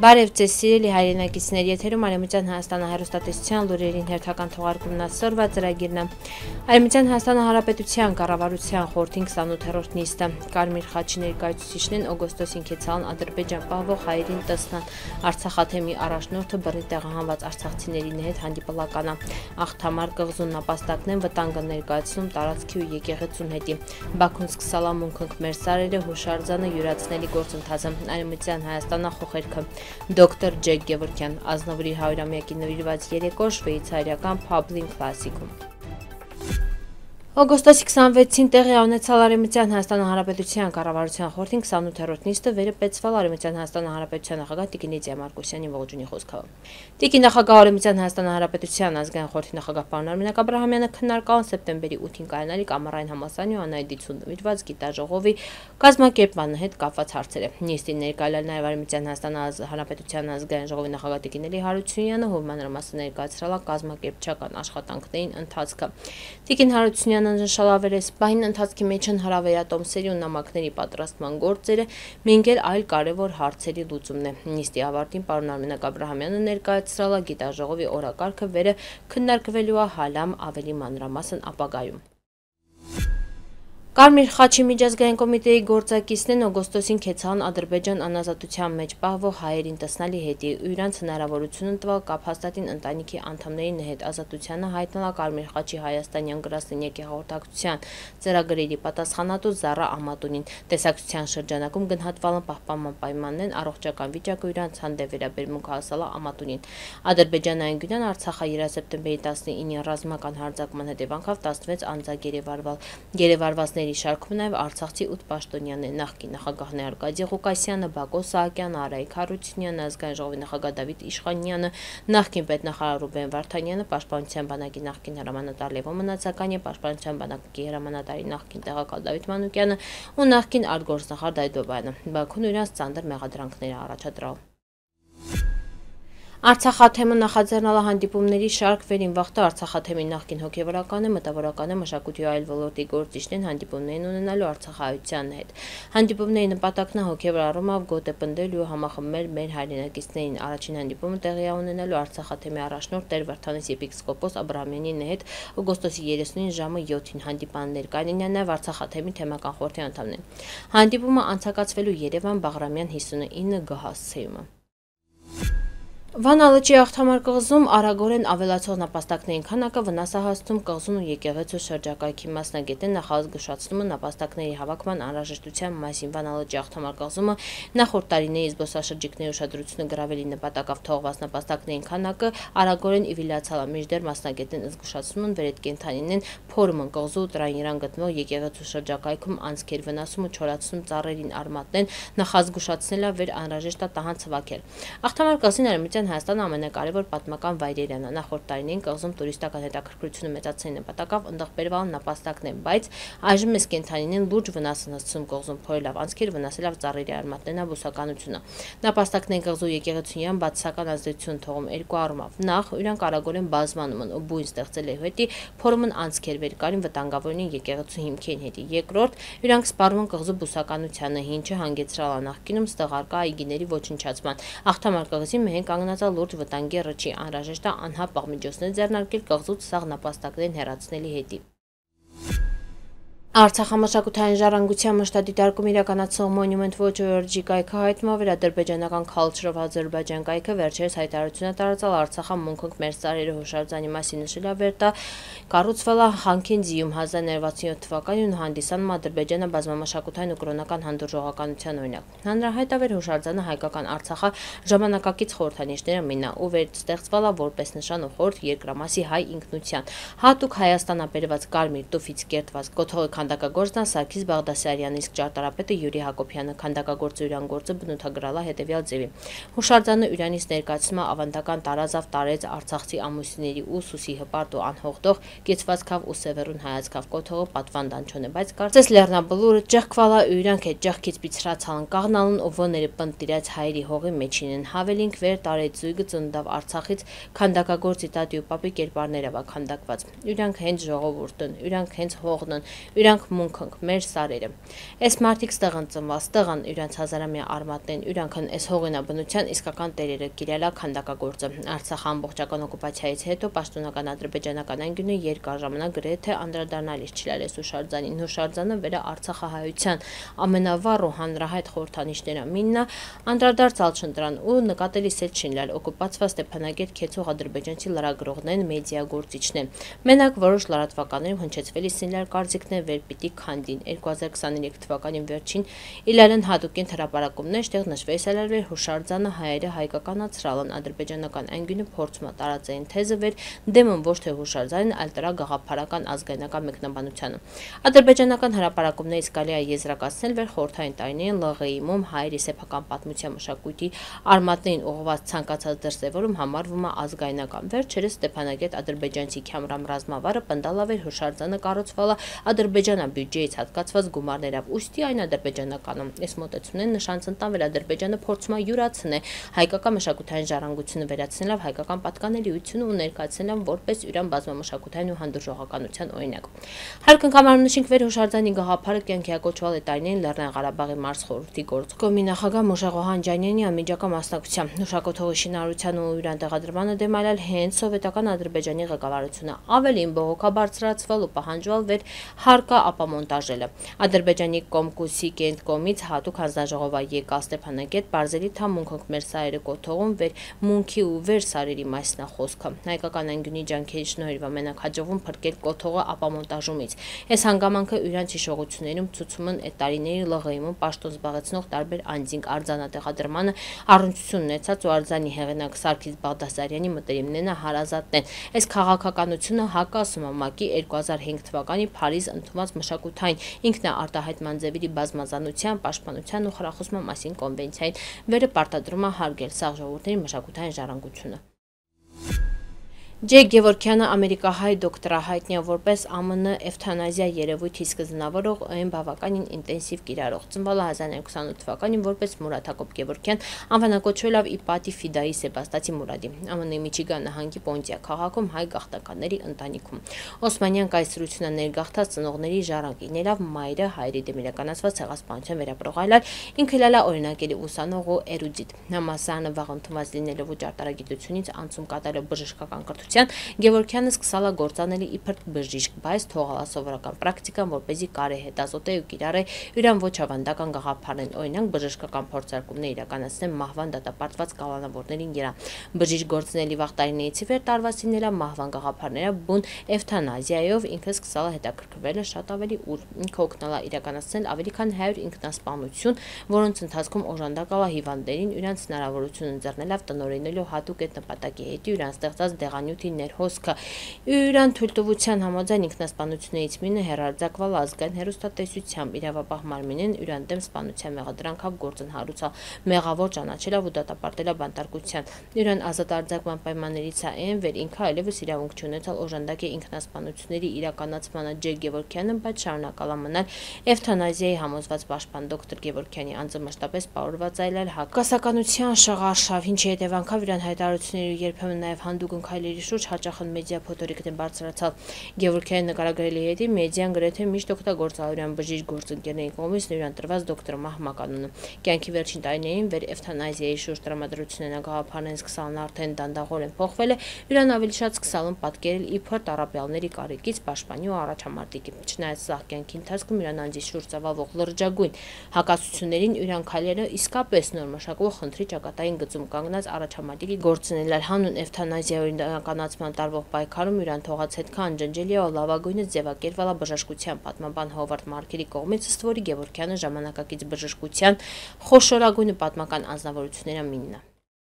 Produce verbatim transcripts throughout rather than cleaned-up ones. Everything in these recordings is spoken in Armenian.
Բարև ձեզ սիրելի հայրենակիցներ, եթերում Արևմտյան Հայաստանը հեռուստատեսության լուրերին հերթական թողարկումն ասորվա ծրագիրն է։ Արևմտյան Հայաստանը Հանրապետության կառավարության խորհրդի քսանութերորդ նիստը Կարմիր խաչի ներկայացուցիչներն օգոստոսին կեցան Ադրբեջան պահվող հայերին տասնան Արցախաթեմի առաջնորդը բռնի տեղահանված արցախցիների հետ հանդիպելական է։ Աղթամար կղզուն նապաստակն վտանգը ներկայացնում տարածքի ու եկեղեցուն հետի։ Բաքուն սկսալա մունքնք մեր սարերը հուշարձանը յուրացնելի գործընթացը Արևմտյան Հայաստանը խոխերքը Դոկտոր Ջեք Գևորգյան Ազնավուրի հարյուրամյակի նվիրված երեկո շվեյցարիական Փաբլին Classic-ում։ Օգոստոսի քսանվեցին տեղի ունեցալ Արևմտյան Հայաստան Հանրապետության կառավարության խորհրդի քսանութերորդ նիստը վերապեցվել Արևմտյան Հայաստան Հանրապետության նախագահ Տիկին Լիդիա Մարկոսյանի ողջունի խոսքով։ Տիկին նախագահ Արևմտյան Հայաստան Հանրապետության ազգային խորհրդի նախագահ պարոն Արմինակ Աբրահամյանը քննարկան սեպտեմբերի ութին կայանալի Կամարային համալսարանի ու անհայտություն նվիրված գիտաժողովի կազմակերպման հետ կապված հարցերը։ Նիստին ներկայացել նաև Արևմտյան Հայաստան Հանրապետության ազգային ժողովի նախագահ Տիկին Էլի Հարությունյանը հովմանրամասը ներկայացրել կազմակերպչական աշխատանքներին ընթացքը։ Տիկին Հարությունյանը նշանակվել է սպային ընթացքի մեջ են հարավերատոմսերի ու նամակների պատրաստման գործերը, մինչև այլ կարևոր հարցերի լուծումն է։ Նիստի ավարտին պարոն Արմինակ Աբրահամյանը ներկայացրել է գիտաժողովի օրակարգը վերը քննարկվելու է հալամ ավելի մանրամասն ապագայում։ Կարմիր խաչի միջազգային կոմիտեի գործակիցներն օգոստոսին կեցան Ադրբեջան անազատության մեջ պահվող հայերին տեսնալի հետի իրանց հնարավորություն տվել կապ հաստատին ընտանիքի անդամներին հետ ազատությանը հայտնելա Կարմիր խաչի հայաստանյան գրասենյակի հաղորդակցության ծրագրերի պատասխանատու Զառա Ամատունին։ Տեսակցության շրջանակում գնահատվել են պահպանման պայմաններն առողջական վիճակը իրանց հանդեպ վերաբերմունք հասալա Ամատունին։ Ադրբեջանային գյուտան Արցախը սեպտեմբերի տասնինին ռազմական հարձակման հետևանքով տասնվեց անձակ գերեվարվել գերեվարվածների շարքում նաև արցախցի ութ պաշտոնյաներ նախկին նախագահներ Արկադի Ղուկասյանը, Բակո Սահակյանը, Արայիկ Հարությունյանը, ազգային ժողովի նախագահ Դավիթ Իշխանյանը, նախկին պետնախարար Ռուբեն Վարդանյանը, պաշտպանության բանակի նախկին հրամանատար Լևոն Մնացակյանը, պաշտպանության բանակի հրամանատարի նախկին տեղակալ Դավիթ Մանուկյանը ու նախկին արտգործնախարար Դավիթ Բաբայանը։ Բաքուն իրենց ծանր մեղադրանքներ է առաջադրել։ Արցախաթեմը նախաձեռնել է հանդիպումների շարք վերին վաղտը Արցախաթեմի նախկին հոգևորականը, մտավորականը, մշակույթի ու այլ ոլորտի գործիչներն հանդիպումներին ունենալու Արցախահայության հետ։ Հանդիպումների նպատակն է հոգևոր առումով գոտեպնդել ու համախմբել մեր հայրենակիցներին։ Առաջին հանդիպումը տեղի է ունենալու Արցախաթեմի առաջնորդ Տեր Վարդանես եպիսկոպոս Աբրահամյանի հետ օգոստոսի երեսունին ժամը յոթին հանդիպաններ կային նաև Արցախաթեմի թեմական խորհրդի անդամներ։ Հանդիպումը անցկացվելու Երևան Բաղրամյան հիսունինը գահասցեումը։ Վանա լճի աղթամար կղզում արագորեն ավելացող նապաստակների քանակը վնաս է հասցնում կղզուն ու եկեղեցու շրջակայքի մասնագետները նախազգուշացնում են նապաստակների հավաքման անհրաժեշտության մասին։ Վանա լճի աղթամար կղզումը նախորդ տարիների զբոսաշրջիկների ուշադրությունը գրավելի նպատակով թողված նապաստակների քանակը արագորեն իվիլացալ է, մինչդեռ մասնագետներն զգուշացնում են վերետ կենդանիներն փորումն կղզու ու տրայնիրան գտնվող եկեղեցու շրջակայքում անցքեր վնասում ու չորացնում ծառերին արմատներն նախազգուշացնել է վեր անհրաժեշտ է տահան ցվակել։ Աղթամար կղզին Արևմտյան Հայաստանը ամենակարևոր պատմական վայրերն է։ Նախորդ տարիներին կղզում տուրիստական հետաքրքրությունը մեծացնելու նպատակով ընդեղ բերվել նապաստակներ, բայց այժմ մեծ կենդանիներն լուրջ վնաս են հասցնում կղզում, փորելով անցքեր վնասելով ծառերի արմատներն ու բուսականությունը։ Նապաստակներն կղզու եկեղեցիյան բացասական ազդեցություն թողում երկու առումով։ Նախ, իրանք արագորեն բազմանում են ու բույն ստեղծելու հետի փորումն անցքեր վեր կարին վտանգավորին եկեղեցու հիմքերին հետի։ Երկրորդ, իրանք սպառում են կղզու բուսականությանը, ինչը հանգեցրել է նախկինում ստեղարկա այգիների ոչնչացման։ Աղթամար կղզի մեն կանգնած լուրջ վտանգի ռճի անհրաժեշտ է անհապաղ միջոցներ ձեռնարկել կղզուց սաղ նապաստակներին հեռացնելի հետի։ Արցախամշակութային ժառանգության մշտադիտարկում իրականացող Monument Watch Org կայքը հայտնվում էր ադրբեջանական Culture of Azerbaijan կայքը վերջերս հայտարարություն է տարածել Արցախը մունքնք մեր սարերը հուշարձանի մասին նշել ավերտա կառուցվել է Խանքենդիում հազար նոյ հարյուր վաթսունյոթ թվականին ու հանդիսանում Ադրբեջանը բազմամշակութային ու կրոնական հանդուրժողականության օրինակ։ Հանրահայտ ավեր հուշարձանը հայկական Արցախը ժամանակակից խորհրդանիշները մինա ու վերստեղծվել է որպես նշան ու խորհուրդ երկրամասի հայ ինքնության։ Հատուկ Հայաստանաբերված կարմիր տուֆից կերտված կոթողի քանդակագործն Սարգիս Բաղդասարյանը, իսկ ճարտարապետը Յուրի Հակոբյանը, քանդակագործը Յուրանգործը բնութագրալա հետևյալ ձևի։ Հուշարձանը Յուրանից ներկայացնում է ավանդական տարազավ տարեց արցախցի ամուսինների ու սուսի հպարտ ու անհողդող կեցվածքավ ու սևեռուն հայացքավ կոթողը պատվան դանչոն է, բայց կարծես լեռնաբլուրը ճեղքվալա Յուրանք է ճեղքից պիցրացալն կաղնալն ու ոները պնտիրած հայերի հողի մեջինեն հավելինք վեր տարեց զույգը ծննդավ Արցախից քանդակագործի տատի ու պապի կերպարներով է քանդակված։ Յուրանք հենց ժողովուրդն, յուրանք հենց հողն, յուրանք իրանք մունքնք, մեր սարերը։ Այս մարդիկ ստեղն ծնված, ստեղն իրանց հազարամյա արմատներն, իրանքն այս հողինաբնության իսկական տերերը կիրելա քանդակագործը։ Արցախ ամբողջական օկուպացիայից հետո պաշտոնական ադրբեջանական անկյունը երկար ժամանակ գրեթե անդրադառնալիս չլալես հուշարձանին։ Հուշարձանը վերը Արցախահայության ամենավառ ու հանրահայտ խորհրդանիշները միննա անդրադարձալ չընտրան ու նկատելի սետ չինլալ օկուպացված Ստեփանագերտ քեցող ադրբեջանցի լրագրողներն, մեդիա գործիչներն։ Մենակ որոշ լրատվականներում հնչեցվելի սինլար կարծիքներ վեր պիտի քանդին։ երկու հազար քսաներեք թվականի վերջին իլարեն հատուկին հրապարակումներ շտեղ նշվեց ալարվեր հուշարձանը հայերը հայկականացրալն ադրբեջանական անկյունը փորձում տարածային թեզը վեր դեմն ոչ թե հուշարձանին, այլ տրա գաղափարական ազգայնական մեկնաբանությանը։ Ադրբեջանական հրապարակումներից կարելի է եզրակացնել վեր խորհրդային տարիներին ԼՂԻ-ում հայերի սեփական պատմության մշակույթի արմատներին ուղղված ցանկացած դրսևորում համարվում է ազգայնական։ Վերջերս Ստեփանագերտ ադրբեջանցի Քյամրամ ռազմավարը պնդալավեր հուշարձանը կառուցվալա ադրբեջանա բյուջեից հատկացված գումարներով, ուստի այն ադրբեջանականում։ Այս մոտեցումներն նշան ցնտավել Ադրբեջանը փորձում է յուրացնել հայկական մշակութային ժառանգությունը վերացնելով հայկական պատկանելիությունը ու ներկայացնելով որպես իրան բազմամշակութային ու հանդուրժողականության օրինակ։ Հարկընկամարում նշենք վեր հուշարձանի գաղափարը կյանքի ակոչվել է տարիներին Լեռնային Ղարաբաղի մարզխորհրդի գործկոմի նախագահ Մուշեղ Օհանջանյանի անմիջական մասնակցությամբ։ Հուշակոթողի շինարարության ու իրան տեղադրմանը դեմ այլալ հենց սովետական Ադրբեջանի ղեկավարությունը ավելին բողոքա բարձրացվել ու պահանջվել վեր հարկա ապամոնտաժելը։ Ադրբեջանի Կոմկուսի կենտկոմից հատուկ հանձնաժողովա եկալ Ստեփանագերտ բարձելի թամ մունքնք մեր սարերը կոթողում վեր մունքի ու վեր սարերի մասնա խոսքը։ Հայկական անկյունի ջանքերի շնորհիվ ամենակ հաջողվում փրկել կոթողը ապամոնտաժումից։ Այս հանգամանքը իրանց հիշողություններում ցուցում են այդ տարիների ԼՂԻ-ում պաշտոն զբաղեցնող տարբեր անձինք արձանատեղադրմանը առնչություն ունեցած ու արձանի հեղինակ Սարգիս Բաղդասարյանի մտերիմներն հարազատն են։ Այս քաղաքականությունը հակասում է ՄԱԿ-ի երկու հազար հինգ թվականի Փարիզ ընդունված մշակութային ինքնաարտահայտման ձևերի բազմազանության, պաշտպանության ու խրախուսման մասին կոնվենցիային, վերը պարտադրում է հարգել սաղ ժողովուրդների մշակութային ժառանգությունը։ Ջեյ Գևորգյանը ամերիկահայ դոկտորահայտնի որպես ԱՄՆ էվթանազիա երևույթի սկզբնավորող այն բավականին ինտենսիվ կիրառող։ Ծնվել է հազար նոյ քսանութ թվականին որպես Մուրադ Հակոբ Գևորգյան, անվանակոչվել ի պատի ֆիդայի Սեբաստացի Մուրադի, ԱՄՆ Միչիգան նահանգի Պոնտիա քաղաքում հայ գաղթականների ընտանիքում։ Օսմանյան կայսրությունը ներգաղթած ծնողների ժառանգիներով մայրը հայրի դեմ իրականացված ցեղասպանության վերապրողայլալ ինքը լալա օրինակելի ուսանող ու էրուդիտ։ Համասարանը վաղ ընդունված լինելով ու ճարտարագիտությունից անցում կատարելով բժշկական կրթության, Գևորգյանը սկսալա գործանելի իբր բժիշկ, բայց թողալա սովորական պրակտիկան, որպեսզի կարե հետազոտե ու կիրառե իրան ոչ ավանդական գաղափարներն, օրինակ բժշկական փորձարկումներ իրականացնել մահվան դատապարտված կալանավորներին երա։ Բժիշկ գործնելի վաղ տարիներից ի վեր տարված լինելա մահվան գաղափարները բուն էվթանազիայով ինքը սկսալա հետաքրքրվել շատ ավելի ուր։ Ինքը օգնալա իրականացնել ավելի քան հայր ինքնասպանություն, որոնց ընթացքում օժանդակալա հիվանդներին իրանց հնարավորություն ընձեռնելով տնօրինելու հատուկ այդ նպատակի հետ իրան ստեղծած դեղանյութի ներհոսքը։ Իրան թույլտվության համաձայն ինքնասպանություններից մինը հեռարձակվալ ազգային հեռուստատեսությամբ իրավապահ մարմինեն իրան դեմ սպանության մեղադրանքով գործընհարուցալ, մեղավոր ճանաչելով ու դատապարտելով բանտարկության։ Իրան ազատ արձակման պայմաններից է այն, վեր ինքը այլևս իրավունք չունեցալ օժանդակի ինքնասպանությունների իրականացմանը Ջեյ Գևորգյանը, բայց շարունակալա մնալ էվթանազիայի համոզված պաշտպան դոկտոր Գևորգյանի անձը մշտապես պարուրված այլալ հակասականության շղարշավ, ինչի հետևանքով իրան հայտարարությունների ու երբեմն նաև հանդուգն քայլերի շուրջ հաճախ մեդիա փոթորիկն են բարձրացալ։ Գևորգյանի նկարագրելի հետի մեդիան գրեթե միշտ օգտագործել իրան բժիշկ գործընկերների կողմից իրան տրված դոկտոր մահմականունը։ Կյանքի վերջին տարիներին վեր էվթանազիայի շուրջ տրամադրությունն գաղափարներն սկսալն արդեն դանդաղորեն փոխվել է, իրան ավելի շատ սկսալն պատկերել իբր տառապյալների կարիքից պաշտպանի ու առաջամարտիկի։ Չնայած սաղ կյանքի ընթացքում իրան անձի շուրջ ծավալվող լրջագույն հակասություններին իրան քայլերը իսկապես նոր մշակվող խնդրի ճակատային գծում կանգնած առաջամարտիկի գործունեալ հանուն էվթանազիայի իրականացման տարվող պայքարում իրան թողած հետքը անջնջելի ու լավագույնս ձևակերպվելա բժշկության պատմաբան Հովարդ Մարկերի կողմից, ըստ որի Գևորգյանը ժամանակակից բժշկության խոշորագույն պատմական անձնավորությունների մինն է։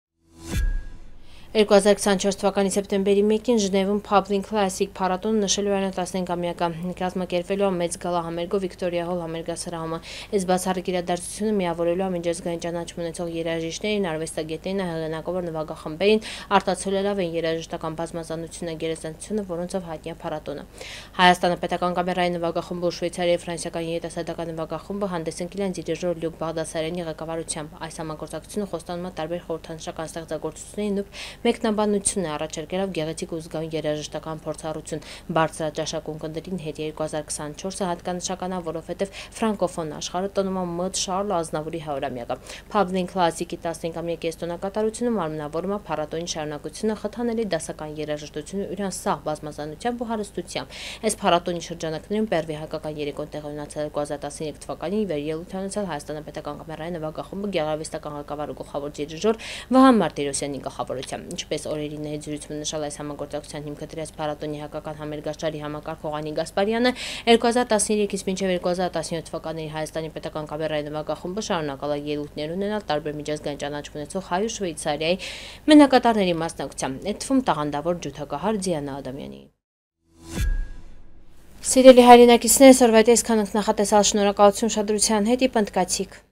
երկու հազար քսանչորս թվականի սեպտեմբերի մեկին Ժնևում Public Classic փառատոնը նշելու այն տասնհինգամյակը կազմակերպվելու է մեծ գալա համերգով Վիկտորիա հոլ համերգասրահում։ Այս բացառիկ իրադարձությունը միավորելու է միջազգային ճանաչում ունեցող երաժիշտներին, արվեստագետներին, հեղինակավոր նվագախմբերին, արտացոլելով են երաժշտական բազմազանությունը, գերազանցությունը, որոնցով հայտնի է փառատոնը։ Հայաստանը պետական կամերային նվագախումբը ու Շվեյցարիայի ֆրանսիական երիտասարդական նվագախումբը հանդես ընկել են դիրիժոր Լյուկ Բաղդասարյանի ղեկավարությամբ։ Այս համագործակցությունը խոստանում է տարբեր խորհրդանշական ստեղծագործություններին ու մեկնաբանություն է առաջարկելով գեղեցիկ ու զգայուն երաժշտական փորձառություն բարձրաճաշակ ունկնդրին հետ երկու հազար քսանչորսը հատկանշական է, որովհետև ֆրանկոֆոն աշխարհը տոնում է մոտ Շարլ Ազնավուրի հարյուրամյակը։ Փաբլին Քլասիկի տասնհինգամյակի էստոնականությունում արմնավորում է փառատոնի շարունակությունը խթանելի դասական երաժշտությունը իրան սաղ բազմազանությամբ ու հարստությամբ։ Այս փառատոնի շրջանակներում Պերվի հայկական երեկոն տեղի ունեցել երկու հազար տասնյոթ թվականին վեր ելույթ ունեցել Հայաստանի պետական կամերային նվագախումբը գեղարվեստական ղեկավար ու գլխավոր դիրիժոր Վահան Մարտիրոսյանի գլխավորությամբ։ Ինչպես օրերին զրույցում նշել այս համագործակցության հիմքը դրած փառատոնի հայկական համերգաշարի համակարգող Անի Գասպարյանը, երկու հազար տասներեքից մինչև երկու հազար տասնյոթ թվականների Հայաստանի պետական կամերային նվագախումբը շարունակել է ելույթներ ունենալ տարբեր միջազգային ճանաչում ունեցող հայ ու Շվեյցարիայի մենակատարների մասնակցությամբ, այդ թվում տաղանդավոր ջութակահար Դիանա Ադամյանի։ Սիրելի հայրենակիցներ, այսօրվա այսքան ենք նախատեսալ, շնորհակալություն ուշադրության հետ, ի պնդկացիք։